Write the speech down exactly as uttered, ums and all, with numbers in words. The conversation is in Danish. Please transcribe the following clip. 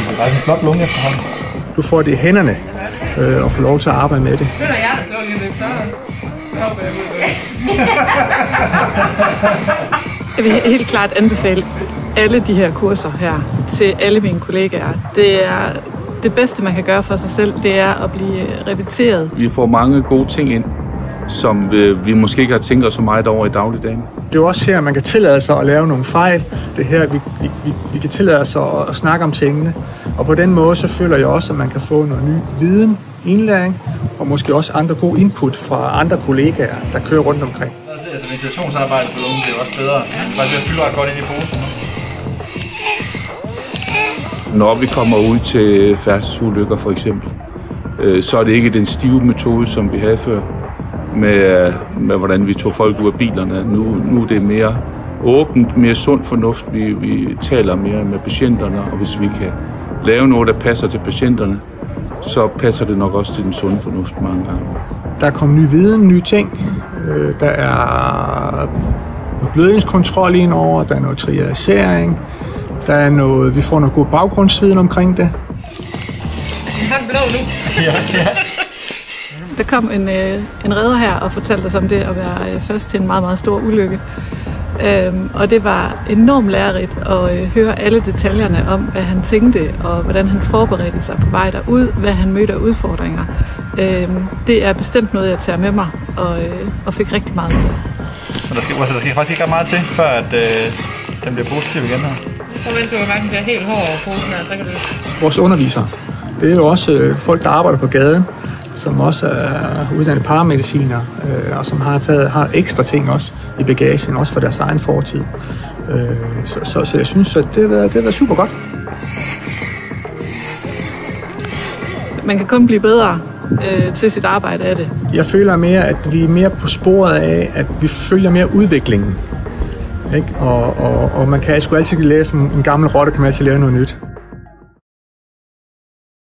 Der er en flot lunge efterhånden. Du får det i hænderne øh, og får lov til at arbejde med det. Det er jeg, der slår lige lidt større. Jeg vil helt klart anbefale alle de her kurser her til alle mine kollegaer. Det er det bedste, man kan gøre for sig selv, det er at blive repeteret. Vi får mange gode ting ind, som vi måske ikke har tænkt os så meget over i dagligdagen. Det er jo også her, man kan tillade sig at lave nogle fejl. Det her, vi, vi, vi kan tillade sig at, at snakke om tingene. Og på den måde, så føler jeg også, at man kan få noget ny viden, indlæring, og måske også andre gode input fra andre kollegaer, der kører rundt omkring. Altså, ventilationsarbejdet på lungen bliver også bedre. Faktisk bliver fyldt ret godt ind i posen. Når vi kommer ud til færdselsulykker for eksempel, øh, så er det ikke den stive metode, som vi havde før, med, med hvordan vi tog folk ud af bilerne. Nu, nu er det mere åbent, mere sund fornuft. Vi, vi taler mere med patienterne, og hvis vi kan lave noget, der passer til patienterne, så passer det nok også til den sunde fornuft mange gange. Der er kommet ny viden, nye ting. Øh, der er blødningskontrol ind over, der er noget triadisering. Der er noget, vi får noget god baggrundsviden omkring det. Han blå nu. Ja, ja. Der kom en, øh, en redder her og fortalte os om det at være øh, først til en meget, meget stor ulykke. Øhm, og det var enormt lærerigt at øh, høre alle detaljerne om, hvad han tænkte, og hvordan han forberedte sig på vej derud, hvad han mødte af udfordringer. Øhm, det er bestemt noget, jeg tager med mig, og, øh, og fik rigtig meget ud af. Så der skal, altså, der skal faktisk ikke ret meget til, før at, øh, den bliver positiv igen her? Så venter du, at den bliver helt hård over posen her, så kan du... Vores undervisere, det er jo også øh, folk, der arbejder på gaden, som også er uddannet paramediciner, øh, og som har taget har ekstra ting også i bagagen, også for deres egen fortid. Øh, så, så, så jeg synes, at det har været, det har været super godt. Man kan kun blive bedre øh, til sit arbejde af det. Jeg føler mere, at vi er mere på sporet af, at vi følger mere udviklingen. Ikke? Og, og, og man kan sgu altid læse en, en gammel rotte, kan man altid lave noget nyt.